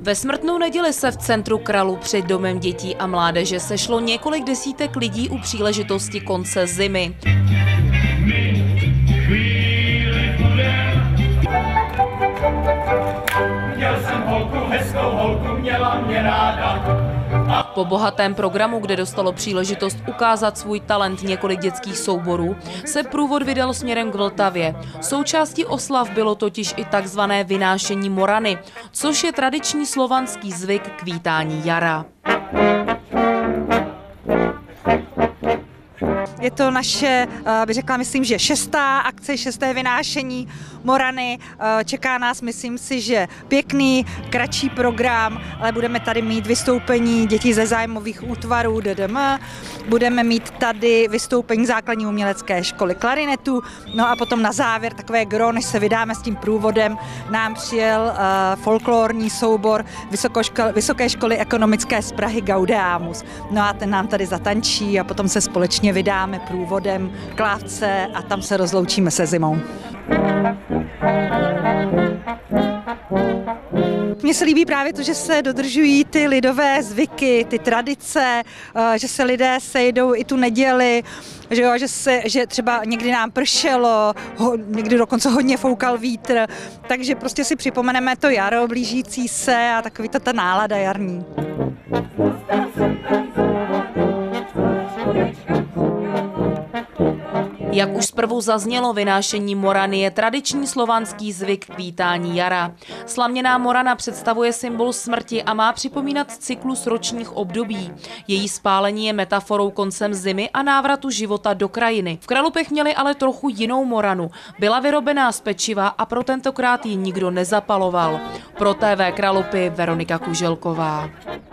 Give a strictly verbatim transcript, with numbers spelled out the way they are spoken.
Ve Smrtnou neděli se v centru Kralupy před domem dětí a mládeže sešlo několik desítek lidí u příležitosti konce zimy. Měl jsem holku, hezkou holku, měla mě ráda. Po bohatém programu, kde dostalo příležitost ukázat svůj talent několik dětských souborů, se průvod vydal směrem k Vltavě. Součástí oslav bylo totiž i takzvané vynášení morany, což je tradiční slovanský zvyk k vítání jara. Je to naše, bych řekla, myslím, že šestá akce, šesté vynášení morany. Čeká nás, myslím si, že pěkný, kratší program, ale budeme tady mít vystoupení dětí ze zájmových útvarů D D M, budeme mít tady vystoupení základní umělecké školy klarinetu, no a potom na závěr takové gro, než se vydáme s tím průvodem, nám přijel uh, folklorní soubor Vysokoškol, Vysoké školy ekonomické z Prahy Gaudeamus. No a ten nám tady zatančí a potom se společně vydáme průvodem k lávce a tam se rozloučíme se zimou. Mně se líbí právě to, že se dodržují ty lidové zvyky, ty tradice, že se lidé sejdou i tu neděli, že, jo, že, se, že třeba někdy nám pršelo, ho, někdy dokonce hodně foukal vítr, takže prostě si připomeneme to jaro blížící se a takový to ta nálada jarní. Jak už zprvu zaznělo, vynášení morany je tradiční slovanský zvyk k vítání jara. Slaměná morana představuje symbol smrti a má připomínat cyklus ročních období. Její spálení je metaforou koncem zimy a návratu života do krajiny. V Kralupech měli ale trochu jinou moranu. Byla vyrobená z pečiva a pro tentokrát ji nikdo nezapaloval. Pro T V Kralupy Veronika Kuželková.